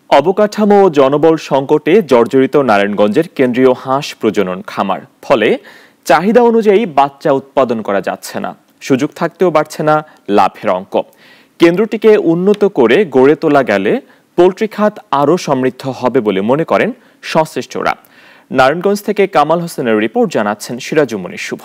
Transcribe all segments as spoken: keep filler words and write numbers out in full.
অবকাঠামো ও জনবল সংকটে জর্জরিত নারায়ণগঞ্জের কেন্দ্রীয় হাঁস প্রজনন খামার, ফলে চাহিদা অনুযায়ী বাচ্চা উৎপাদন করা যাচ্ছে না, সুযোগ থাকতেও বাড়ছে না লাভের অঙ্ক। কেন্দ্রটিকে উন্নত করে গড়ে তোলা গেলে পোল্ট্রি খাত আরও সমৃদ্ধ হবে বলে মনে করেন সংশ্লিষ্টরা। নারায়ণগঞ্জ থেকে কামাল হোসেনের রিপোর্ট, জানাচ্ছেন সিরাজুমনির শুভ।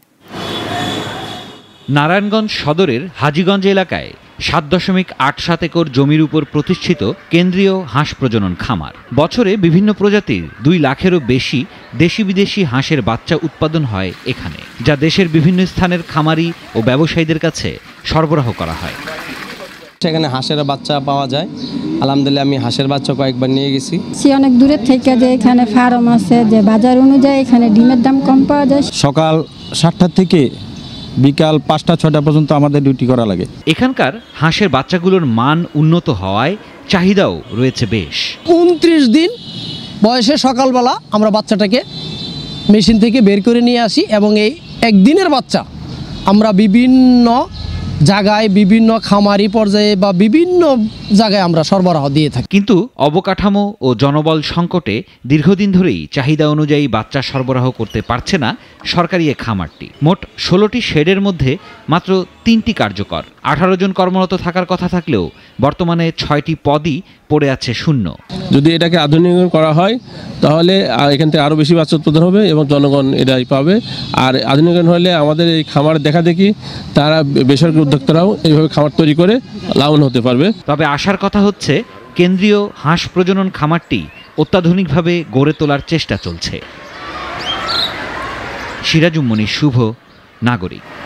নারায়ণগঞ্জ সদরের হাজীগঞ্জ এলাকায় সাত দশমিক আট সাত একর জমির উপর প্রতিষ্ঠিত কেন্দ্রীয় হাঁস প্রজনন খামার। বছরে বিভিন্ন প্রজাতির দুই লাখেরও বেশি দেশি বিদেশি হাঁসের বাচ্চা উৎপাদন হয় এখানে, যা দেশের বিভিন্ন স্থানের খামারি ও ব্যবসায়ীদের কাছে সরবরাহ করা হয়। সেখানে হাঁসের বাচ্চা পাওয়া যায়। আলহামদুলিল্লাহ আমি হাঁসের বাচ্চা কয়েকবার নিয়ে গেছি। সে অনেক দূরের থেকে যে এখানে ফার্ম আছে, যে বাজার অনুযায়ী এখানে ডিমের দাম কম পাওয়া যায়। সকাল সাতটা থেকে বিকাল পাঁচটা ছয়টা পর্যন্ত আমাদের ডিউটি করা লাগে। এখানকার হাঁসের বাচ্চাগুলোর মান উন্নত হওয়ায় চাহিদাও রয়েছে বেশ। উনত্রিশ দিন বয়সে সকালবেলা আমরা বাচ্চাটাকে মেশিন থেকে বের করে নিয়ে আসি এবং এই একদিনের বাচ্চা আমরা বিভিন্ন জায়গায়, বিভিন্ন খামারি পর্যায়ে বা বিভিন্ন জায়গায় আমরা সরবরাহ দিয়ে থাকি। কিন্তু অবকাঠামো ও জনবল সংকটে দীর্ঘদিন ধরেই চাহিদা অনুযায়ী বাচ্চা সরবরাহ করতে পারছে না সরকারি এ খামারটি। মোট ষোলোটি শেডের মধ্যে মাত্র তিনটি কার্যকর। আঠারো জন কর্মরত থাকার কথা থাকলেও বর্তমানে ছয়টি পদই পড়ে আছে শূন্য। যদি এটাকে আধুনিকরণ করা হয় তাহলে এখান থেকে আরও বেশি বাচ্চা উৎপাদন হবে এবং জনগণ এটাই পাবে। আর আধুনিকরণ হলে আমাদের এই খামার দেখা দেখি তারা বেসরকারি উদ্যোক্তারাও এইভাবে খামার তৈরি করে লাভবান হতে পারবে। তবে আশার কথা হচ্ছে কেন্দ্রীয় হাঁস প্রজনন খামারটি অত্যাধুনিকভাবে গড়ে তোলার চেষ্টা চলছে। সিরাজুমনির শুভ, নাগরিক।